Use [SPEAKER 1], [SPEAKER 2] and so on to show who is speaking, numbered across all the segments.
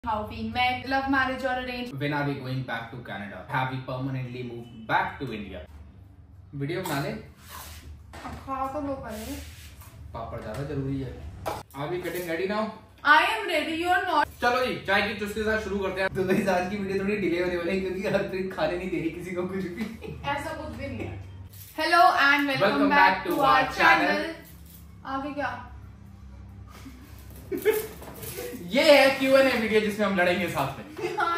[SPEAKER 1] How we met, love marriage or arranged.
[SPEAKER 2] When are we going back to Canada? Have we permanently moved back to India? Video बना ले।
[SPEAKER 1] खा तो लो पहले।
[SPEAKER 2] पापड़ ज़्यादा जरूरी है। Are we getting ready now?
[SPEAKER 1] I am ready, you are not.
[SPEAKER 2] चलो जी, चाय की चुस्की के साथ शुरू करते हैं। तो गाइस आज की वीडियो थोड़ी डिले होने वाली है क्योंकि हरप्रीत खाने नहीं दे रही किसी को कुछ भी।
[SPEAKER 1] ऐसा कुछ भी नहीं है। Hello and welcome back to our channel. आगे क्या?
[SPEAKER 2] ये है Q&A वीडियो जिसमें हम लड़ेंगे साथ में।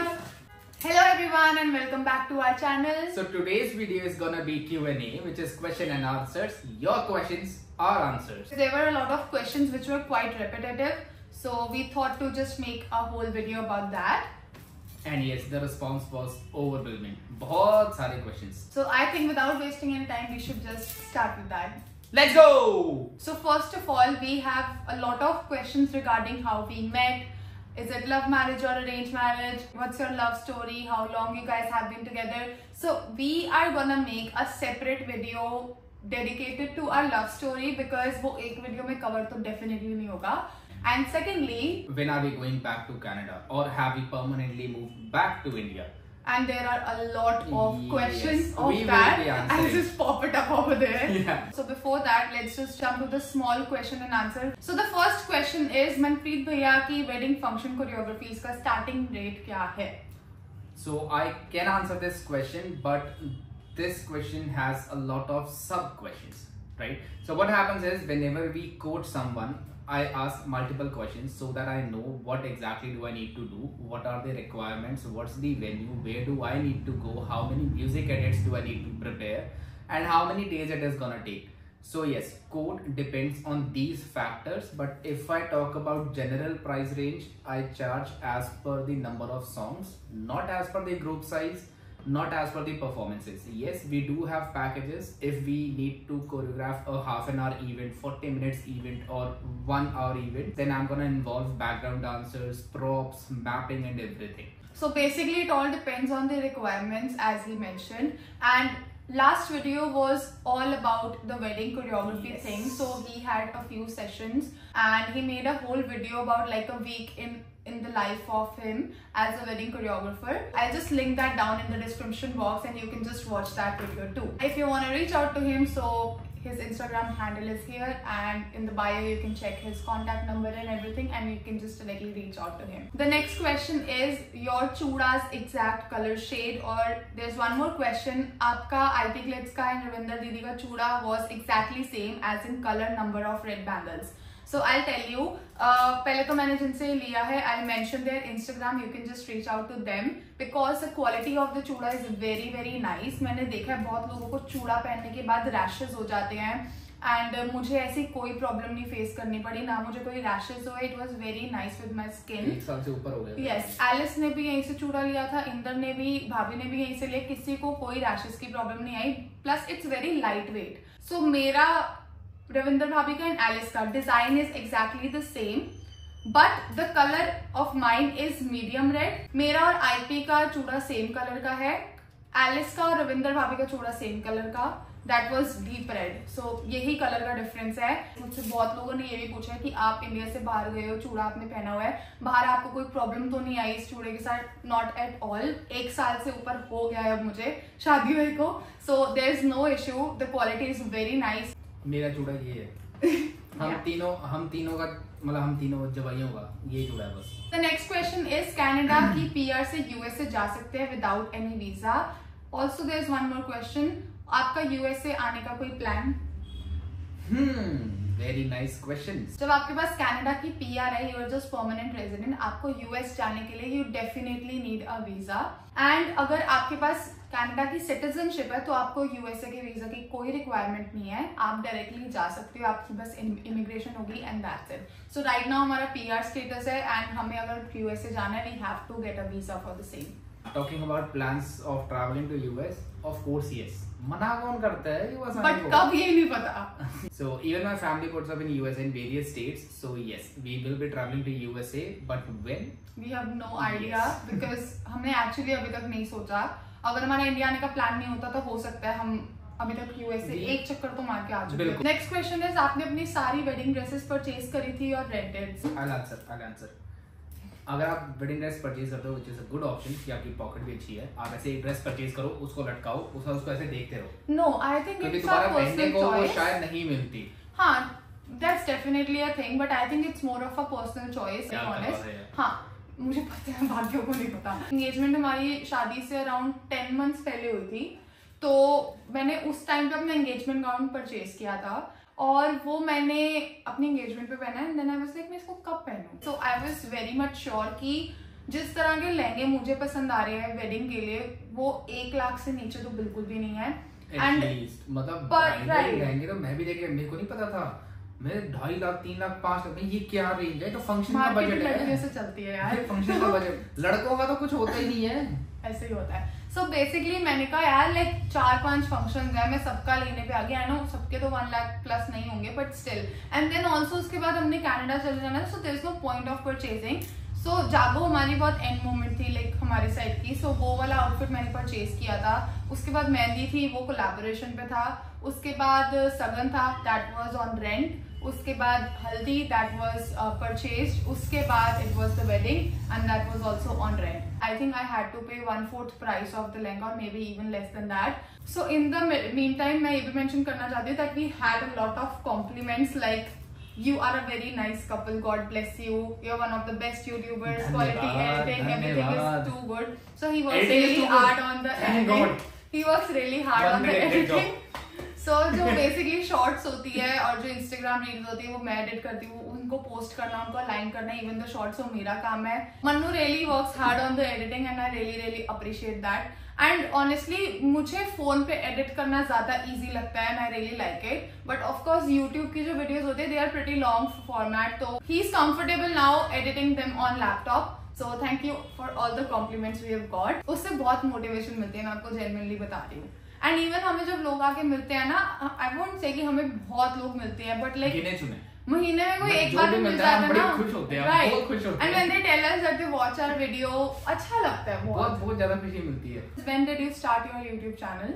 [SPEAKER 1] Hello everyone and welcome back to our channel.
[SPEAKER 2] So today's video is gonna be Q&A, which is question and answers. Your questions, our answers.
[SPEAKER 1] There were a lot of questions which were quite repetitive, so we thought to just make a whole video about that.
[SPEAKER 2] And yes, the response was overwhelming. बहुत सारे questions.
[SPEAKER 1] So I think without wasting any time, we should just start with that.
[SPEAKER 2] Let's go!
[SPEAKER 1] So first of all, we have a lot of questions regarding how we met. Is it love marriage or arranged marriage? What's your love story? How long you guys have been together? So we are gonna make a separate video dedicated to our love story because वो एक video में cover तो definitely नहीं होगा. And secondly,
[SPEAKER 2] when are we going back to Canada or have we permanently moved back to India?
[SPEAKER 1] And there are a lot of questions
[SPEAKER 2] yes,
[SPEAKER 1] of that. I'll just pop it up over there.
[SPEAKER 2] Yeah.
[SPEAKER 1] So before that, let's just jump to the small question and answer. So the first question is, Manpreet भैया की wedding function choreographies का starting rate क्या है?
[SPEAKER 2] So I can answer this question, but this question has a lot of sub questions, right? So what happens is whenever we quote someone, I ask multiple questions so that I know what exactly do I need to do, what are the requirements, what's the venue, where do I need to go, how many music edits do I need to prepare, and how many days it is gonna take. So yes, quote depends on these factors, but if I talk about general price range, I charge as per the number of songs, not as per the group size, not as per the performances. Yes, we do have packages if we need to choreograph a half an hour event, 40 minutes event or 1 hour event, then I'm gonna involve background dancers, props, mapping and everything.
[SPEAKER 1] So basically it all depends on the requirements as he mentioned, and last video was all about the wedding choreography thing. So he had a few sessions and he made a whole video about like a week in the life of him as a wedding choreographer. I'll just link that down in the description box and you can just watch that video too. If you want to reach out to him, so his Instagram handle is here and in the bio you can check his contact number and everything and you can just directly reach out to him. The next question is your chuda's exact color shade, or there's one more question, आपका IT Glitz का and Ravinder दीदी का chuda was exactly same as in color, number of red bangles. So I'll tell you, पहले तो मैंने जिनसे लिया है, I'll mention their Instagram, you can just reach out to them because the quality of the चूड़ा is very nice. मैंने देखा है बहुत लोगों को चूड़ा पहनने के बाद रैशेस हो जाते हैं and मुझे ऐसी कोई प्रॉब्लम नहीं फेस करनी पड़ी, ना मुझे कोई रैशेस हुए. It was very nice with my skin.
[SPEAKER 2] 1 साल से ऊपर हो गया.
[SPEAKER 1] Yes, एलिस ने भी यहीं से चूड़ा लिया था, इंदर ने भी, भाभी ने भी यहीं से लिया, किसी को कोई रैशेस की प्रॉब्लम नहीं आई. Plus it's very light weight. So मेरा रविंदर भाभी का एंड एलिस का design is exactly the same but the colour of mine is medium red. मेरा और आईपी का चूड़ा सेम कलर का है, एलिस का और रविंदर भाभी का चूड़ा सेम कलर का, that was deep red. So यही कलर का डिफरेंस है. मुझसे बहुत लोगों ने ये भी पूछा कि आप इंडिया से बाहर गए हो, चूड़ा आपने पहना हुआ है, बाहर आपको कोई प्रॉब्लम तो नहीं आई इस चूड़े के साथ? Not at all. 1 साल से ऊपर हो गया है अब मुझे शादी हुए को, so there is no issue. The quality is very nice.
[SPEAKER 2] मेरा चूड़ा ये है. हम तीनों का मतलब हम तीनों जवाइयों का ये चूड़ा है बस.
[SPEAKER 1] The next question is Canada की PR से USA जा सकते हैं without any visa. Also there is one more question. आपका USA आने का कोई प्लान?
[SPEAKER 2] Very nice questions.
[SPEAKER 1] जब आपके पास कनाडा की PR है, you are just permanent resident, आपको US जाने के लिए you definitely need a visa. And अगर आपके पास कनाडा की सिटीजनशिप है तो आपको USA के वीजा की कोई रिक्वायरमेंट नहीं है, आप डायरेक्टली जा सकते हो, आपकी बस इमिग्रेशन होगी and that's it. So right now हमारा PR स्टेटस है एंड हमें अगर USA जाना है, we have to get a visa for the same.
[SPEAKER 2] Talking about plans of traveling to US, of course yes. मना कौन करता है US आने
[SPEAKER 1] को? But कब ये नहीं पता.
[SPEAKER 2] So even my family puts up in USA in various states. So yes, we will be traveling to USA, but when? We
[SPEAKER 1] have no idea because हमने actually अभी तक नहीं सोचा. अगर हमारा इंडिया आने का प्लान नहीं होता तो हो सकता है हम अभी तक USA एक चक्कर तो मार के आ चुके हैं. नेक्स्ट क्वेश्चन इज, आपने अपनी सारी वेडिंग ड्रेसेस परचेज करी थी और रेंटेड?
[SPEAKER 2] I'll answer. अगर आप वेडिंग ड्रेस परचेज करते हो, which is a good option, कि आपकी पॉकेट भी अच्छी है, आप ऐसे एक ड्रेस परचेज करो, उसको लटकाओ, उसको ऐसे देखते रहो।
[SPEAKER 1] No, I think
[SPEAKER 2] क्योंकि
[SPEAKER 1] it's a
[SPEAKER 2] दोबारा पहनने
[SPEAKER 1] personal
[SPEAKER 2] को वो
[SPEAKER 1] choice.
[SPEAKER 2] शायद नहीं मिलती।
[SPEAKER 1] हाँ, that's definitely a thing, but I think it's more of a personal choice, to be honest. हाँ, मुझे पता है, बाकियों को नहीं पता। Engagement हमारी शादी से अराउंड 10 months पहले हुई थी, तो मैंने उस टाइम पे अपना engagement gown परचेज किया था, और वो मैंने अपनी engagement पे पहना, and then I was like, मैं इसको कब पहनूं? So I was very much sure कि जिस तरह के लहंगे मुझे पसंद आ रहे हैं वेडिंग के लिए, वो 1 लाख से नीचे तो बिल्कुल भी नहीं है।
[SPEAKER 2] मतलब लहंगे तो मैं भी देखे, मेरे को नहीं पता था, मैं 2.5 लाख 3 लाख 5 लाख, ये क्या रेंज है? तो फंक्शन का बजट है,
[SPEAKER 1] जैसे चलती है यार
[SPEAKER 2] फंक्शन का बजट। लड़कों का तो कुछ होता ही नहीं है,
[SPEAKER 1] ऐसे ही होता है। सो बेसिकली मैंने कहा यार लाइक 4-5 फंक्शंस है, मैं सबका लेने पे आ गया। आई नो सबके तो 1 लाख प्लस नहीं होंगे, but still. And then also उसके बाद हमने कनाडा चले जाना, so there is no point of purchasing. So जागो हमारी बहुत एंड मोमेंट थी लाइक हमारी साइड की, सो वो वाला आउटफिट मैंने परचेज किया था। उसके बाद मेहंदी थी, वो कोलैबोरेशन पे था। उसके बाद सगन था, दैट वाज ऑन रेंट। उसके बाद हल्दी, दैट वाज परचेज्ड। उसके बाद it was the wedding and that was also on rent. I think I had to pay 1/4 price of the lehenga, और maybe even less than that. So in the meantime मैं ये भी mention करना चाहती हूँ that we had a lot of compliments like you are a very nice couple, God bless you, you're one of the best YouTubers, quality editing, everything is too good. So he works really hard on the editing. He works really hard on the editing. So जो basically shorts होती है और जो Instagram reels होती है वो मैं edit करती हूँ, उनको post करना, उनको align करना, even the shorts वो मेरा काम है। Mannu really works hard on the editing and I really appreciate that. And honestly मुझे फोन पे एडिट करना ज्यादा इजी लगता है, I really like it. But of course YouTube की जो वीडियोस होते हैं they are pretty long format, तो he is comfortable now editing them on laptop. So thank you for all the compliments we have got. उससे बहुत motivation मिलती है, मैं आपको जेन्युइनली बता रही हूँ। एंड इवन हमें जब लोग आके मिलते हैं ना, आई वोंट से कि हमें बहुत लोग मिलते हैं, बट लाइक महीने में कोई एक बार मिल जाता है ना,
[SPEAKER 2] खुश होते हैं, बहुत खुश होते हैं।
[SPEAKER 1] And when they tell us that they watch our video, अच्छा लगता है,
[SPEAKER 2] बहुत ज्यादा खुशी मिलती है।
[SPEAKER 1] When did you start your YouTube channel?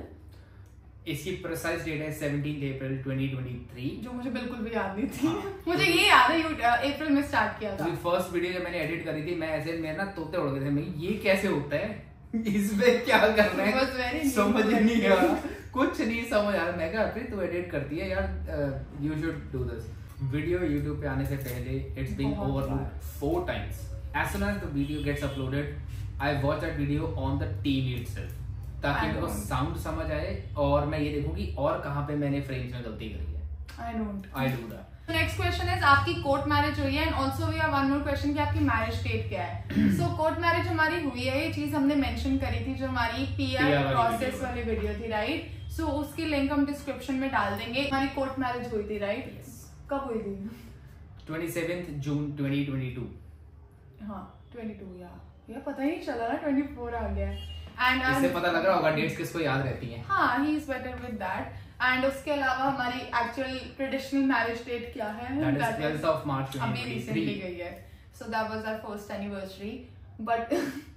[SPEAKER 2] इसकी प्रिसाइज डेट है 17 अप्रैल 2023, जो
[SPEAKER 1] मुझे बिल्कुल भी याद नहीं थी। मुझे ये याद है अप्रैल में स्टार्ट किया था।
[SPEAKER 2] फर्स्ट वीडियो जब मैंने एडिट करी थी, मैं ऐसे मेरे ना तोते उड़ गए थे, मैं ये कैसे होता है, इसमें क्या करना है, समझ नहीं आ रहा, कुछ नहीं समझ आ रहा। मैं कहा फिर तू एडिट करती है यार, you should do this. Video YouTube पे आने से पहले it's been overlooked 4 times. As soon as the video gets uploaded, I watch that video on the TV itself, ताकि मेरे को साउंड समझ आए और मैं ये देखूं कि और कहाँ पे मैंने फ्रेम्स में गलती करी है। I do that.
[SPEAKER 1] Next question is आपकी कोर्ट मैरिज हुई है, and also we have one more question कि आपकी मैरिज डेट क्या है। सो कोर्ट मैरिज हमारी हुई है, ये चीज हमने मेंशन करी थी जो हमारी PR प्रोसेस वाली वीडियो थी, राइट? सो उसकी लिंक हम डिस्क्रिप्शन में डाल देंगे। हमारी कोर्ट मैरिज हुई थी, राइट? कब हुई थी?
[SPEAKER 2] 27 जून 2022।
[SPEAKER 1] हाँ 22, या पता ही नहीं चला ना 24 आ गया। एंड
[SPEAKER 2] इससे पता लग रहा होगा डेट्स किसको याद रहती हैं।
[SPEAKER 1] हाँ, he is better with that. And उसके अलावा हमारी एक्चुअल ट्रेडिशनल मैरिज डेट क्या है?
[SPEAKER 2] That is 12th of March 2023।
[SPEAKER 1] अभी रिसेंटली गई है, so that was our first anniversary. But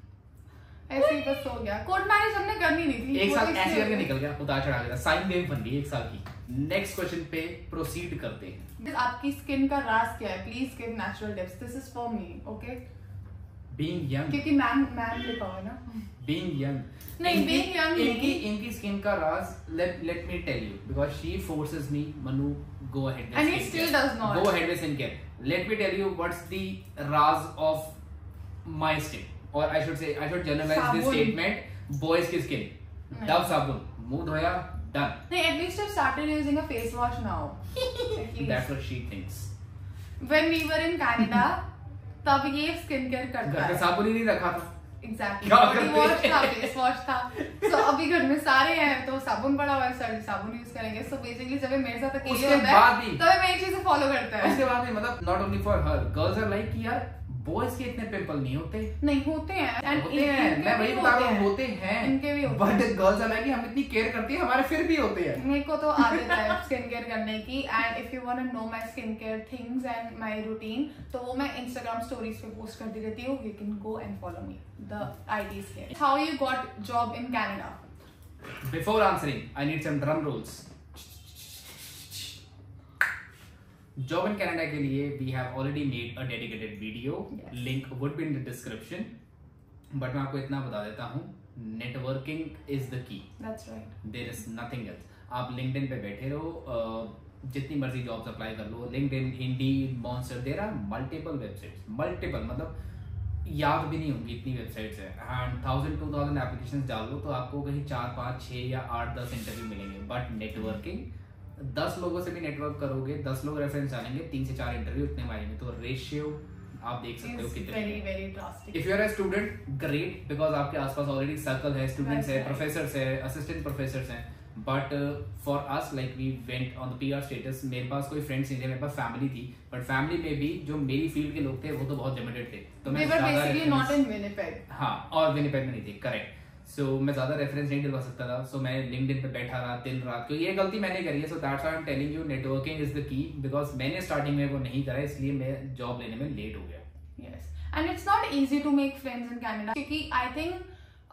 [SPEAKER 1] ऐसे ही बस हो गया। कोर्ट मैरिज हमने करनी नहीं थी,
[SPEAKER 2] एक साल ऐसे करके निकल गया, उतार चढ़ा गया, साइन वेव बन गई 1 साल की। नेक्स्ट क्वेश्चन पे प्रोसीड करते हैं।
[SPEAKER 1] आपकी स्किन का राज क्या है? Please give natural tips, this is for me, okay?
[SPEAKER 2] Being young,
[SPEAKER 1] क्योंकि मैम लिखा हुआ है ना।
[SPEAKER 2] बीइंग यंग
[SPEAKER 1] नहीं, बीइंग यंग
[SPEAKER 2] इनकी स्किन का राज, let me tell you, because she forces me, Manu go ahead
[SPEAKER 1] and he still does not
[SPEAKER 2] go ahead with skin care. Let me tell you what's the राज of my skin, और I should generalise this statement, boys की skin, Dove साबुन, मुंह धोया, done.
[SPEAKER 1] नहीं, at least I've started using a face wash now.
[SPEAKER 2] That's what she thinks.
[SPEAKER 1] When we were in Canada, तब ये skin care करता है।
[SPEAKER 2] घर पे साबुन ही नहीं रखा था।
[SPEAKER 1] Exactly. Body wash था, face wash था। So अभी घर में सारे हैं तो साबुन पड़ा हुआ है, सर साबुन यूज करेंगे। So basically जब मेरे साथ अकेले होता है तब मैं ये चीजें फॉलो करता है।
[SPEAKER 2] उसके बाद भी मतलब not only for her, girls are like कि यार बॉयज के इतने पिंपल नहीं होते।
[SPEAKER 1] नहीं होते हैं,
[SPEAKER 2] मैं वही बता रहा हूँ, होते हैं,
[SPEAKER 1] इनके भी होते हैं।
[SPEAKER 2] बट गर्ल्स आर लाइक हम इतनी केयर करती हैं, हमारे फिर भी होते हैं।
[SPEAKER 1] मेरे को तो आदत है स्किन केयर करने की, and if you want to know my skin care things and my routine, तो वो मैं इंस्टाग्राम स्टोरीज पे पोस्ट करती रहती हूँ। You can go and follow me, the IDs here. How you got job in Canada?
[SPEAKER 2] Before answering I need some drum rolls. Job in Canada के लिए we have already made a dedicated video, link would be in the description, but मैं आपको इतना बता देता हूँ, networking is the key, there is nothing else. आप LinkedIn पे बैठे रहो, जितनी मर्जी जॉब्स अप्लाई कर लो, LinkedIn, Indeed, Monster, there are multiple websites, multiple मतलब याद भी नहीं होंगी इतनी वेबसाइट्स है, एंड 1000-2000 एप्लीकेशंस डाल लो तो आपको कहीं 4, 5, 6 या 8, 10 इंटरव्यू मिलेंगे। बट नेटवर्किंग 10 लोगों से भी नेटवर्क करोगे, 10 लोग रेफरेंस डालेंगे, 3 से 4 इंटरव्यू इतने मारेंगे, तो रेशियो आप देख सकते हो कितने। If you are a student great, because आपके आसपास ऑलरेडी सर्कल है, स्टूडेंट्स है, प्रोफेसर्स है, असिस्टेंट प्रोफेसर्स हैं, but for us like we went on the PR status, मेरे पास कोई फ्रेंड्स नहीं थे, मेरे पास फैमिली थी, बट फैमिली में भी जो मेरी फील्ड के लोग थे वो तो बहुत लिमिटेड थे, तो मैं
[SPEAKER 1] बेसिकली नॉट इन विनिपेग,
[SPEAKER 2] हाँ, और विनिपेग में नहीं थे, करेक्ट। सो मैं ज्यादा रेफरेंस नहीं दिलवा सकता था, सो मैं लिंक्डइन पे बैठा रहा दिन रात, क्योंकि ये गलती मैंने करी है, so that's why I am telling you networking is the key, because मैंने स्टार्टिंग में वो नहीं करा, इसलिए मैं जॉब लेने में लेट हो गया।
[SPEAKER 1] Yes, and it's not easy to make friends in Canada, क्योंकि आई थिंक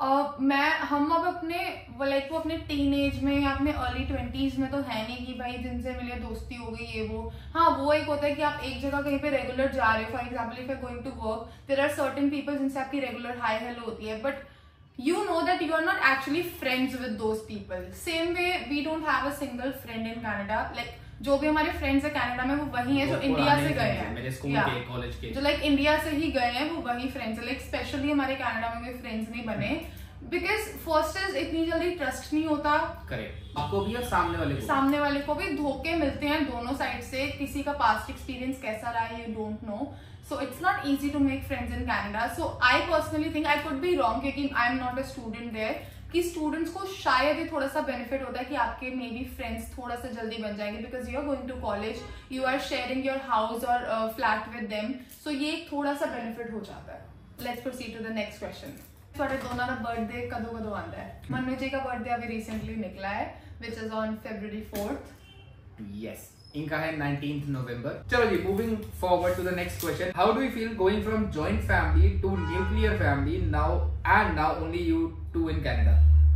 [SPEAKER 1] हम अब अपने वो अपने टीन एज में या अपने अर्ली 20s में तो है नहीं कि भाई जिनसे मिले दोस्ती हो गई ये वो। हाँ, वो एक होता है कि आप एक जगह कहीं पे रेगुलर जा रहे हो, for example if you are going to work, there are certain people जिनसे आपकी रेगुलर हाई हेलो होती है, बट you know that you are not actually friends with those people. Same way we don't have a single friend in Canada. Like जो भी हमारे friends है Canada में वो वही है जो इंडिया से गए हैं,
[SPEAKER 2] मेरे स्कूल के, कॉलेज के, जो
[SPEAKER 1] लाइक इंडिया से ही गए हैं वो वही फ्रेंड्स है। लाइक स्पेशली हमारे कनाडा में कोई फ्रेंड्स नहीं बने, बिकॉज फर्स्ट इज इतनी जल्दी ट्रस्ट नहीं होता,
[SPEAKER 2] करेक्ट, आपको भी और सामने वाले को भी धोखे मिलते हैं दोनों साइड से, किसी का पास्ट एक्सपीरियंस कैसा रहा है you don't know, so it's not easy to make friends in Canada. So I personally think, I could be wrong क्योंकि I'm not a student there, कि स्टूडेंट्स को शायद ये थोड़ा सा बेनिफिट होता है कि आपके मे बी फ्रेंड्स थोड़ा सा जल्दी बन जाएंगे, because you are going to college, you are sharing your house और फ्लैट विद देम, सो ये थोड़ा सा बेनिफिट हो जाता है। Let's proceed to the next question. ਤੁਹਾਡੇ ਦੋਨਾਂ ਦਾ बर्थडे कदों आंदा है? मनु जी का बर्थडे अभी रिसेंटली निकला है, which is on February 4th. Yes. इनका है 19th November. चलो जी, moving forward to the next question. How do you feel going from joint family to nuclear family now, and now only you two in Canada?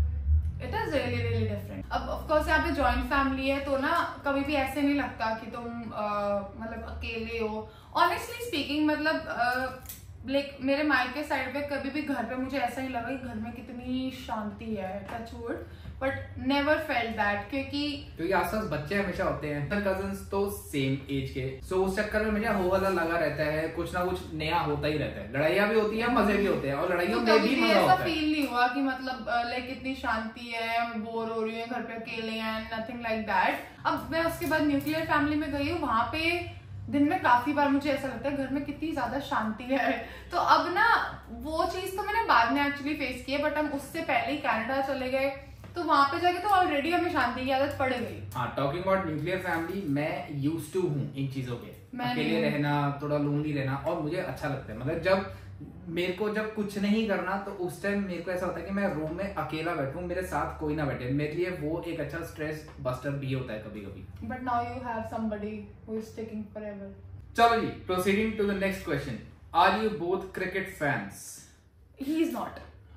[SPEAKER 1] It is really different. अब of course यहाँ पे joint family है तो ना कभी भी ऐसे नहीं लगता कि तुम मतलब अकेले हो. Honestly speaking, मतलब लाइक मेरे मायके साइड पे कभी भी घर पे मुझे ऐसा नहीं लगा कि घर में कितनी शांति है, touch wood, but never felt that, क्योंकि आसपास बच्चे हमेशा होते हैं, कजन्स तो सेम एज के, सो उस चक्कर में मुझे हो वाला लगा रहता है, कुछ ना कुछ नया होता ही रहता है, लड़ाइयाँ भी होती है, मजे भी होते हैं, और लड़ाइयों में भी मजा होता है। फील नहीं हुआ कि मतलब लाइक इतनी शांति है, मैं बोर हो रही हूँ, घर पे अकेले हैं, नथिंग लाइक दैट। अब मैं उसके बाद न्यूक्लियर फैमिली में गई हूँ, वहां पे दिन में काफी बार मुझे ऐसा लगता है घर में कितनी ज्यादा शांति है, तो अब ना वो चीज तो मैंने बाद में एक्चुअली फेस की है, बट हम उससे पहले ही कनाडा चले गए, तो वहां पे जाके तो ऑलरेडी हमें शांति की आदत पड़ गई।
[SPEAKER 2] हाँ, टॉकिंग अबाउट न्यूक्लियर फैमिली, मैं यूज्ड टू हूँ इन चीजों के, अकेले रहना, थोड़ा लोनली रहना, और मुझे अच्छा लगता है, मतलब जब मेरे को जब कुछ नहीं करना तो उस टाइम मेरे को ऐसा होता है कि मैं रूम में अकेला बैठूं, मेरे साथ कोई ना बैठे, मेरे लिए वो एक अच्छा स्ट्रेस बस्टर भी होता है कभी कभी।
[SPEAKER 1] But now you have somebody who is sticking forever.
[SPEAKER 2] चलो जी, proceeding to the next question, are you both cricket fans?
[SPEAKER 1] He is not.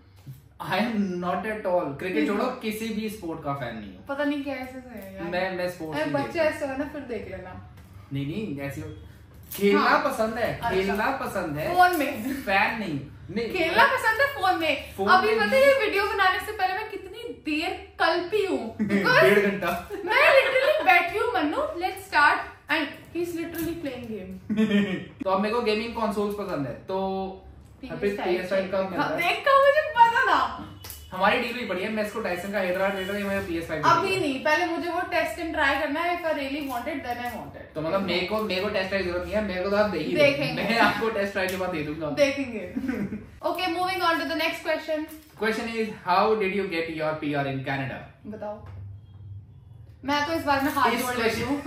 [SPEAKER 2] I am not at all. Cricket छोड़ो, किसी भी स्पोर्ट का फैन नहीं हूँ।
[SPEAKER 1] पता नहीं कैसे है यार,
[SPEAKER 2] मैं स्पोर्ट्स
[SPEAKER 1] बच्चे ऐसे हो ना, फिर देख लेना।
[SPEAKER 2] नहीं ऐसे खेलना पसंद है, खेलना पसंद है,
[SPEAKER 1] फोन में,
[SPEAKER 2] फैन नहीं
[SPEAKER 1] खेलना पसंद है फोन में। अभी पता है ये वीडियो बनाने से पहले मैं कितनी देर कल्पी हूँ,
[SPEAKER 2] 1.5 घंटा मैं
[SPEAKER 1] लिटरली बैठी हूँ, Mannu let's start, and he is literally playing game.
[SPEAKER 2] तो अब मेरे को गेमिंग कंसोल्स पसंद है, तो PS5 का
[SPEAKER 1] देखा, मुझे पता था।
[SPEAKER 2] हमारी डील भी बढ़िया है, मैं इसको टाइसन का हैदराबाद रेट है, मैं PS5
[SPEAKER 1] अभी नहीं, पहले मुझे वो टेस्ट एंड ट्राई करना है, if I really wanted then I wanted.
[SPEAKER 2] तो मतलब मेरे को टेस्ट ट्राई जरूरत नहीं है, मेरे को तो आप देखेंगे, मैं आपको टेस्ट ट्राई के बाद दे दूंगा,
[SPEAKER 1] देखेंगे। Okay, moving on to the next question.
[SPEAKER 2] Question is, how did you get your PR in Canada?
[SPEAKER 1] बताओ। मैं तो इस बार में हाथ जोड़ लेती हूँ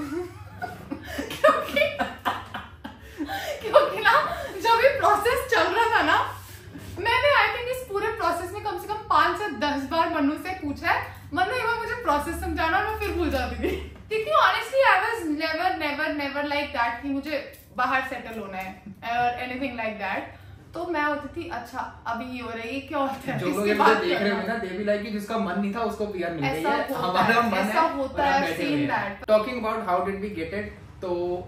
[SPEAKER 1] क्योंकि ना जब ये प्रोसेस चल रहा था ना, मैंने आई थिंक इस पूरे प्रोसेस में कम से कम 5 से 10 बार मनु से पूछा है, मनु एक बार मुझे प्रोसेस समझाना, मैं फिर भूल जाती थी, क्योंकि honestly I was never like that कि मुझे बाहर सेटल होना है और एनीथिंग लाइक दैट। तो मैं होती थी, अच्छा अभी ये हो रही है, क्या होता है,
[SPEAKER 2] जो लोग ये देख रहे होंगे ना, दे भी लाइक कि जिसका मन नहीं था उसको PR मिल गई है, हमारा मन है,
[SPEAKER 1] ऐसा होता है, seen that.
[SPEAKER 2] Talking about how did we get it, तो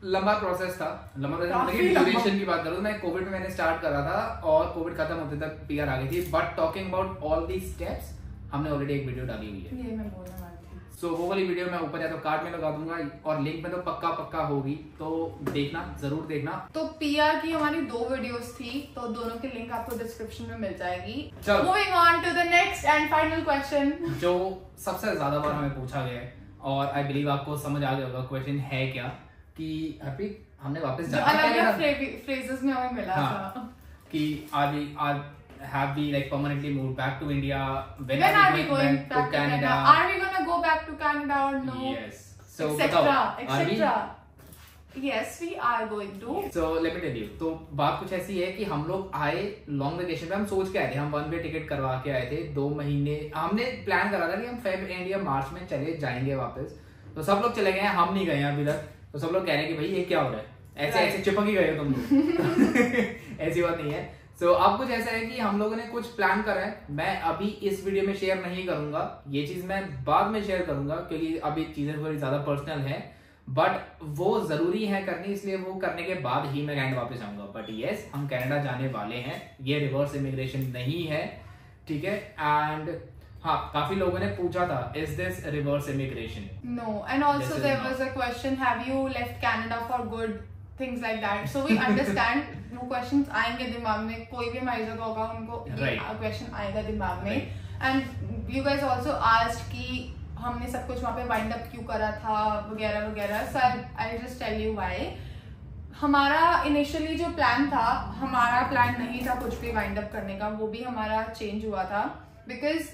[SPEAKER 2] लंबा प्रोसेस था, ड्यूरेशन की बात करूँ मैं, कोविड में मैंने स्टार्ट करा था और कोविड खत्म होते तक PR आ गई थी, but talking about all the steps हमने ऑलरेडी एक वीडियो डाली हुई है,
[SPEAKER 1] ये मैं बोलने वाली थी।
[SPEAKER 2] सो वो वाली वीडियो मैं ऊपर या तो कार्ड में लगा दूंगा और लिंक में तो पक्का होगी, तो देखना, जरूर देखना।
[SPEAKER 1] तो PR की हमारी 2 वीडियोस थी, तो दोनों की लिंक आपको डिस्क्रिप्शन में मिल जाएगी। Moving on to the next and final question, जो
[SPEAKER 2] सबसे ज्यादा बार हमें पूछा गया है और आई बिलीव आपको समझ आ गया होगा क्वेश्चन है क्या, कि हैप्पी हमने वापस जाना
[SPEAKER 1] अलग फ्रेजेस में हमें मिला था
[SPEAKER 2] कि have we like permanently moved back to India?
[SPEAKER 1] When are we going back to Canada? Are we gonna go back to Canada or no?
[SPEAKER 2] Yes. So
[SPEAKER 1] etc. Yes, we are going to.
[SPEAKER 2] So let me tell you. तो बात कुछ ऐसी है कि हम लोग आए long vacation में, हम सोच के आए थे, हम 1 वे टिकट करवा के आए थे, 2 महीने हमने प्लान करा था कि हम फेब एंड या मार्च में चले जाएंगे वापस। तो सब लोग चले गए हैं, हम नहीं गए हैं अभी तक। तो सब लोग कह रहे हैं कि भाई ये क्या हो रहा है, ऐसे चिपक ही गए हो तुम लोग। ऐसी बात नहीं है। So, अब कुछ ऐसा है कि हम लोगों ने कुछ प्लान करा है, मैं अभी इस वीडियो में शेयर नहीं करूंगा, ये चीज मैं बाद में शेयर करूंगा क्योंकि अभी चीजें थोड़ी ज्यादा पर्सनल है, बट वो जरूरी है करनी, इसलिए वो करने के बाद ही मैं कनाडा वापस आऊंगा। बट यस, हम कनाडा जाने वाले हैं, ये रिवर्स इमिग्रेशन नहीं है, ठीक है। एंड हाँ, काफी लोगों ने पूछा था, is this reverse immigration?
[SPEAKER 1] No, and also there was a question, have you left Canada for good, things like that. So we understand वो questions आएंगे दिमाग में, कोई भी हमारी जगह होगा उनको question आएगा दिमाग में। And you guys also asked कि हमने सब कुछ वहाँ पे wind up क्यों करा था वगैरह वगैरह। So I'll just tell you why. हमारा initially जो plan था, हमारा plan नहीं था कुछ भी wind up करने का, वो भी हमारा change हुआ था because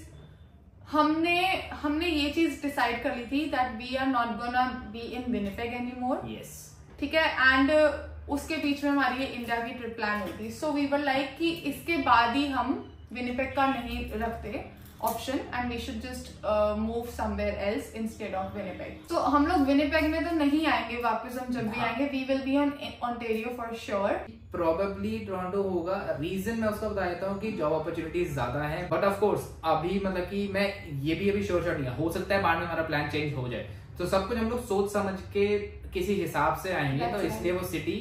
[SPEAKER 1] हमने ये चीज decide कर ली थी that we are not gonna be in Winnipeg anymore.
[SPEAKER 2] Yes.
[SPEAKER 1] ठीक है, एंड उसके बीच में हमारी ये इंडिया की ट्रिप प्लान होती, सो वी वर लाइक कि इसके बाद ही हम विनिपेग का नहीं रखते option and we should just move somewhere else instead of Winnipeg. तो हम लोग विनिपेग में तो नहीं आएंगे वापस, हम जब भी आएंगे we will be on Ontario for sure.
[SPEAKER 2] Probably Toronto होगा, रीजन मैं उसका बता देता हूँ कि जॉब अपॉर्चुनिटीज ज्यादा है, बट ऑफ कोर्स अभी मतलब कि मैं ये भी अभी श्योर नहीं है, हो सकता है बाद में हमारा प्लान चेंज हो जाए। तो सब कुछ हम लोग सोच समझ के किसी हिसाब से आएंगे, तो इसलिए वो सिटी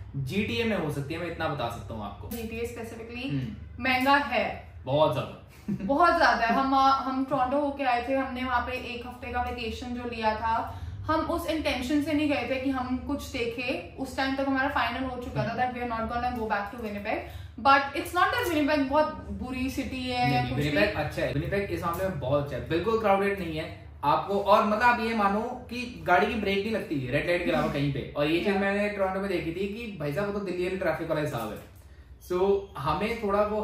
[SPEAKER 2] GTA में हो सकती है, मैं इतना बता सकता हूँ आपको।
[SPEAKER 1] GTA स्पेसिफिकली महंगा है,
[SPEAKER 2] बहुत ज्यादा
[SPEAKER 1] बहुत ज्यादा है। हम टोरंटो होके आए थे, हमने वहाँ पे 1 हफ्ते का वेकेशन जो लिया था, हम उस इंटेंशन से नहीं गए थे कि हम कुछ देखें। उस टाइम तक हमारा फाइनल हो चुका था that we are not gonna go back to Winnipeg, but it's not that Winnipeg बहुत बुरी सिटी है या कुछ।
[SPEAKER 2] विनिपेग अच्छा है, विनिपेग इस मामले में बहुत अच्छा है, बिल्कुल क्राउडेड नहीं है आपको, और मतलब आप ये मानो कि गाड़ी की ब्रेक नहीं लगती है रेड लाइट के अलावा कहीं पे। और ये चीज मैंने टोरंटो में देखी थी कि भाई साहब वो तो दिल्ली वाले ट्रैफिक वाला हिसाब है, सो हमें थोड़ा वो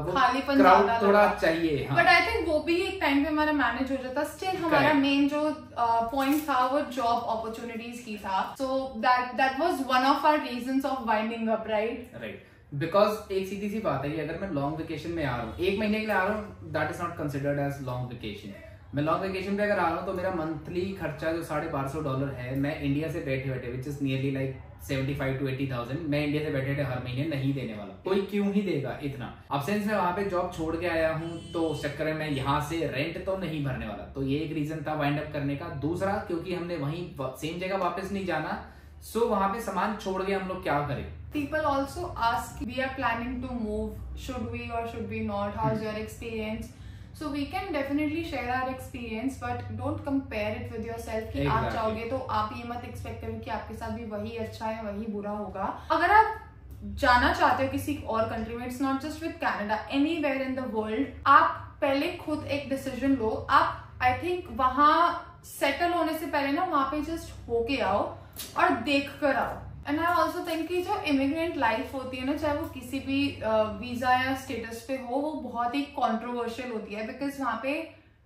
[SPEAKER 2] क्राउड थोड़ा चाहिए।
[SPEAKER 1] बट आई थिंक वो भी एक टाइम पे हमारा मैनेज हो जाता। स्टिल हमारा मेन जो पॉइंट था वो जॉब अपॉर्चुनिटीज की था, so that was one of our reasons of winding up, right.
[SPEAKER 2] Because एक सीधी सी बात है कि अगर मैं लॉन्ग वेकेशन में आ रहा हूँ, 1 महीने के लिए आ रहा हूँ, that is not considered as long vacation. मैं लॉन्ग वेकेशन पे अगर आ रहा हूँ तो मेरा मंथली खर्चा जो $250 है, मैं इंडिया से बैठे बैठे which is nearly like 75 to 80,000 मैं इंडिया से बैठे बैठे हर महीने नहीं देने वाला। कोई क्यों ही देगा इतना। अब सिंस मैं वहां पे जॉब छोड़ के आया हूँ तो उस चक्कर में मैं यहाँ से रेंट तो नहीं भरने वाला, तो ये एक रीजन था वाइंड अप करने का। दूसरा क्योंकि हमने वहीं सेम जगह वापस नहीं जाना, सो वहां पे सामान छोड़ के हम लोग क्या करें।
[SPEAKER 1] People also ask, we are planning to move, should we or should we not, how's your experience? So we can definitely share our experience, but don't compare it with yourself कि आप जाओगे तो आप ये मत एक्सपेक्ट करो कि आपके साथ भी वही अच्छा है वही बुरा होगा। अगर आप जाना चाहते हो किसी और कंट्री में, it's not just with Canada, anywhere in the world, आप पहले खुद एक डिसीजन लो। आप आई थिंक वहां सेटल होने से पहले ना वहां पे जस्ट होके आओ और देख कर आओ। एंड आई ऑल्सो थिंक कि जो इमिग्रेंट लाइफ होती है ना, चाहे वो किसी भी वीजा या स्टेटस पे हो, वो बहुत ही कॉन्ट्रोवर्शियल होती है, बिकॉज वहाँ पे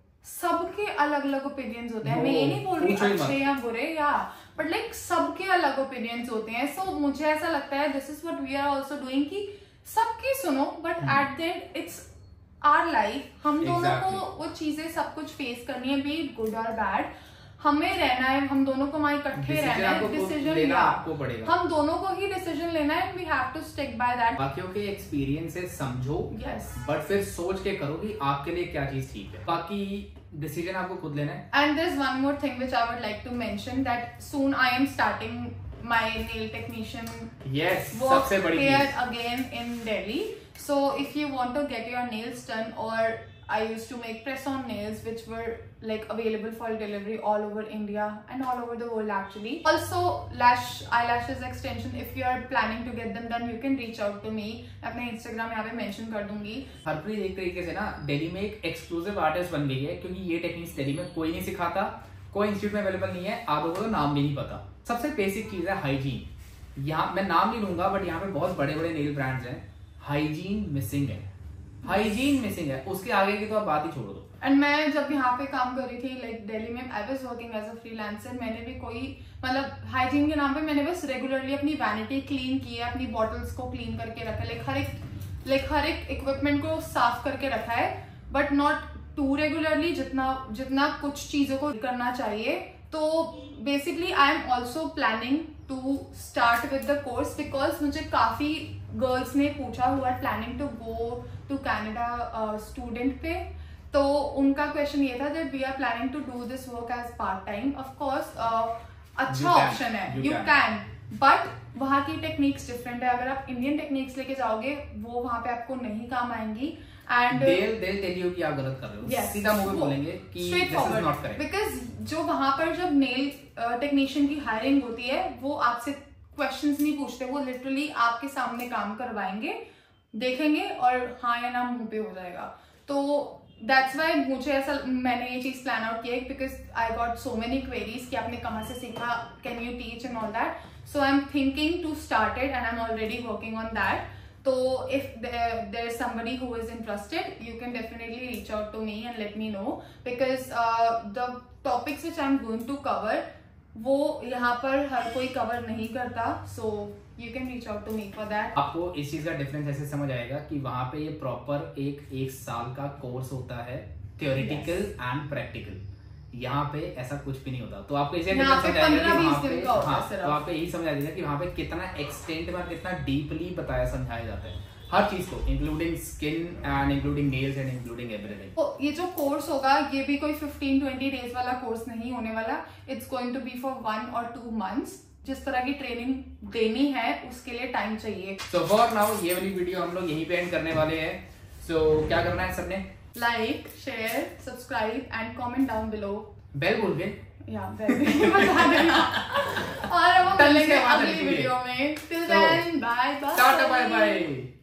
[SPEAKER 1] सबके अलग अलग ओपिनियंस होते हैं। मैं ये नहीं बोल रही अच्छे या बुरे, या बट लाइक सबके अलग ओपिनियंस होते हैं। सो मुझे ऐसा लगता है this is what we are also doing कि सबकी सुनो, but at the end it's our life. हम दोनों को वो चीजें सब कुछ फेस करनी है, बी इट गुड और बैड। हमें रहना है, हम दोनों को वहां इकट्ठे रहना है, डिसीजन लेना
[SPEAKER 2] आपको पड़ेगा,
[SPEAKER 1] हम दोनों को ही डिसीजन लेना है, we have to stick by that.
[SPEAKER 2] बाकियों के एक्सपीरियंसेस समझो,
[SPEAKER 1] यस,
[SPEAKER 2] बट फिर सोच के करो कि आपके लिए क्या चीज ठीक है, बाकी डिसीजन आपको खुद लेना है।
[SPEAKER 1] And there is one more thing which I would like to mention, that soon I am starting my nail technician
[SPEAKER 2] yes,
[SPEAKER 1] works
[SPEAKER 2] सबसे बड़ी
[SPEAKER 1] here
[SPEAKER 2] चीज.
[SPEAKER 1] again in Delhi. So if you want to get your nails done, or I used to make press-on nails which were like available for delivery all over India and all over the world actually. Also eyelashes extension, if you are planning to get them done, you can reach out to me. अपने Instagram यहाँ पे mention कर दूंगी.
[SPEAKER 2] हरप्रीत एक तरीके से ना दिल्ली में एक एक्सक्लूसिव आर्टिस्ट बन गई है, क्योंकि ये टेक्निक्स दिल्ली में कोई नहीं सिखाता, कोई इंस्टीट्यूट में अवेलेबल नहीं है, आप लोगों को नाम भी नहीं पता. सबसे बेसिक चीज है हाइजीन. यहाँ मैं नाम नहीं लूंगा, बट यहाँ पे बहुत बड़े बड़े नेल ब्रांड्स हैं, हाइजीन मिसिंग है. हाइजीन मिसिंग है, उसके आगे की तो आप बात ही छोड़ दो.
[SPEAKER 1] एंड मैं जब यहाँ पे काम कर रही थी लाइक दिल्ली में, I was working as a freelancer, मैंने भी कोई मतलब हाइजीन के नाम पे मैंने बस रेगुलरली अपनी वैनिटी क्लीन की है, अपनी बॉटल्स को क्लीन करके रखा है, हर एक इक्विपमेंट को साफ करके रखा है, बट नॉट टू रेगुलरली, जितना कुछ चीजों को करना चाहिए. तो basically I am also planning to start with the course, because मुझे काफी गर्ल्स ने पूछा हुआ है planning to go to Canada student पे. तो उनका क्वेश्चन ये था that we are planning to do this work as part time. Of course अच्छा ऑप्शन है, यू कैन, बट वहाँ की टेक्निक्स डिफरेंट है. अगर आप इंडियन टेक्निक्स लेके जाओगे वो वहाँ पे आपको नहीं काम आएंगी. एंड
[SPEAKER 2] they'll tell you कि आप गलत कर रहे हो.
[SPEAKER 1] yes,
[SPEAKER 2] सीधा मुंह पे बोलेंगे कि this is not correct.
[SPEAKER 1] Because जो वहाँ पर जब नेल टेक्नीशियन की हायरिंग होती है वो आपसे क्वेश्चंस नहीं पूछते, वो लिटरली आपके सामने काम करवाएंगे, देखेंगे और हाँ या ना मुंह पे हो जाएगा. तो दैट्स वाई मुझे ऐसा, मैंने ये चीज प्लान आउट किया because I got so many queries कि आपने कहाँ से सीखा, can you teach and all that. So I am thinking to start it and I am already working on that. So if there is somebody who is interested, you can definitely reach out to me and let me know, because the topics which I'm going to cover वो यहाँ पर हर कोई cover नहीं करता. So you can reach out to me for that.
[SPEAKER 2] आपको इस चीज का डिफरेंस ऐसे समझ आएगा कि वहाँ पे ये प्रॉपर एक साल का कोर्स होता है, थियोरेटिकल एंड प्रैक्टिकल. यहाँ पे ऐसा कुछ भी नहीं होता. तो आपको इसे समझ आएगा कि वहाँ पे, हाँ, तो आपको यही समझ आएगा कि वहाँ पे कितना एक्सटेंट में, कितना डीपली बताया समझाया जाता है हर चीज को, including skin and including nails and including everything.
[SPEAKER 1] तो ये जो कोर्स होगा ये भी कोई 15-20 डेज वाला कोर्स नहीं होने वाला. It's going to be for 1 or 2 months. जिस तरह की ट्रेनिंग देनी है उसके लिए टाइम चाहिए.
[SPEAKER 2] सो फॉर नाउ ये वाली वीडियो हम लोग यहीं पे एंड करने वाले हैं. सो क्या करना है सबने?
[SPEAKER 1] Like, share, subscribe and comment down below.
[SPEAKER 2] Bell बोल के
[SPEAKER 1] या बेल बजा देना. और हम मिलेंगे अगली वीडियो में. Till then bye bye.
[SPEAKER 2] Tata bye bye.